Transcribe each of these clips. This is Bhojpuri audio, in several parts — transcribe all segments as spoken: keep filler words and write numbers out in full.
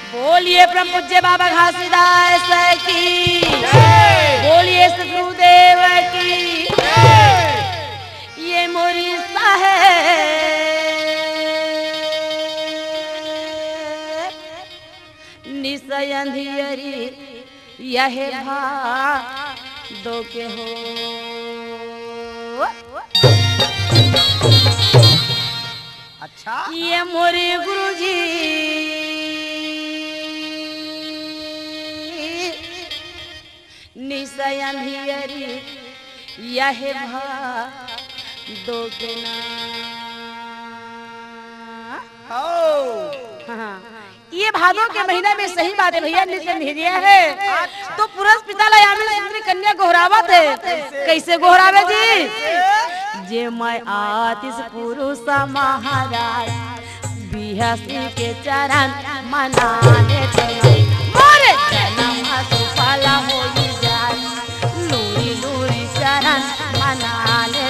बोलिए परम पूज्य बाबा घासीदास की, बोलिए सतगुरुदेव की। ये मोरी साहेब निशय अंधियरी यह भा दो के हो। अच्छा ये मोरे गुरुजी निशय अंधियरी यह भा दो के ना। हाँ, ये भादों के महीना में सही बात है भैया, निशय अंधियरिया है तो पुरुष पिता यामिनी सुंदरी कन्या गोहरावत है। कैसे गोहरावे जी? जे मैं आतिश पुरुष महाराज बिहसी के चरण मनाने मोरे जन्म सुफला हो जाए लूरी लूरी चरण मनाने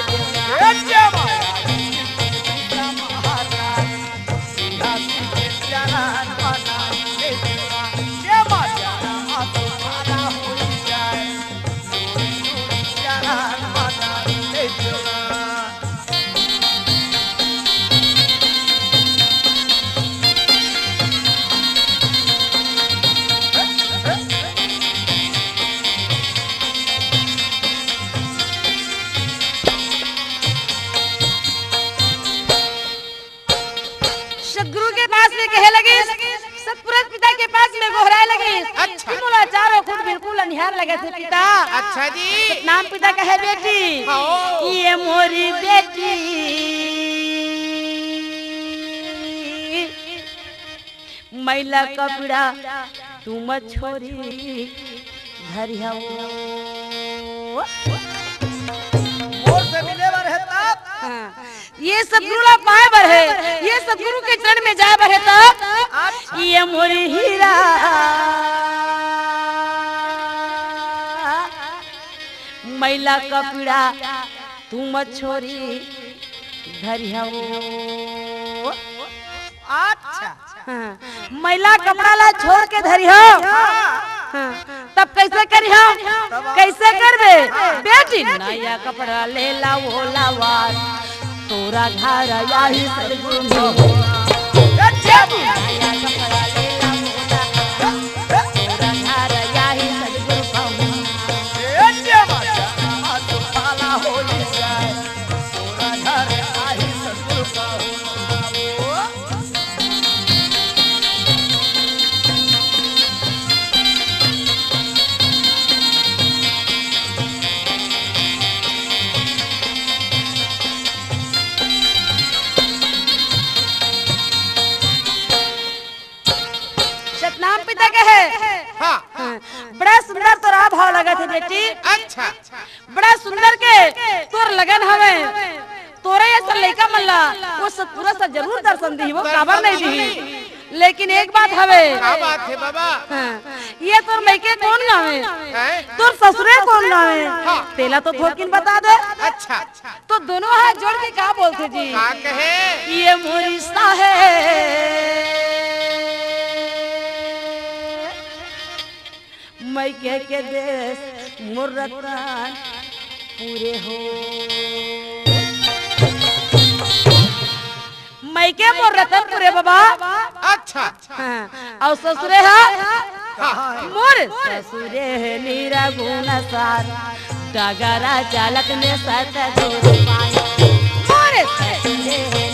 लगे थे पिता। अच्छा जी। नाम पिता का है बेटी। ये मोरी बेटी मैला कपड़ा तुम छोरी धरिया से मिले बर है तब। हाँ, ये सतगुरु पाए बर है, ये सतगुरु के चरण में जाए बर है तब। ये मोरी हीरा मैला कपड़ा तुम छोरी धरिया। अच्छा हाँ, मैला कपड़ा ला छोड़ के धरिया। हाँ, तब कैसे करिया? कैसे करबे बेटी? नया कपड़ा ले ला वो लावार तोरा घर यही सतगुरु नया कपड़ा ले ला तोरा घर यही सतगुरु कहूँ। नाम पिता के है। हाँ। हाँ, बड़ा सुंदर तोरा भाव लगा थे बेटी। अच्छा बड़ा सुंदर के तोर लगन हमें तोरे ऐसा लड़का मल्ला वो सतपुरा सा जरूर दर्शन दी वो खबर नहीं दी। लेकिन एक बात हवे। क्या बात है बाबा? हाँ, ये तोर मैके कौन गावे? तोर ससुरे कौन गावे? हाँ। तेला तो थोकिन बता दे। अच्छा तो दोनों हाथ जोड़ के क्या बोलते जी? क्या कहे? ये मोरी साहेब मैं कह के देश मोर रतन पूरे हो। मैं के मोर रतन पूरे बाबा। अच्छा हाँ, और ससुरे है मोर ससुरे है नीरा गुण सार डगरा चालक ने सत जोड़ पाए मोर ससुरे है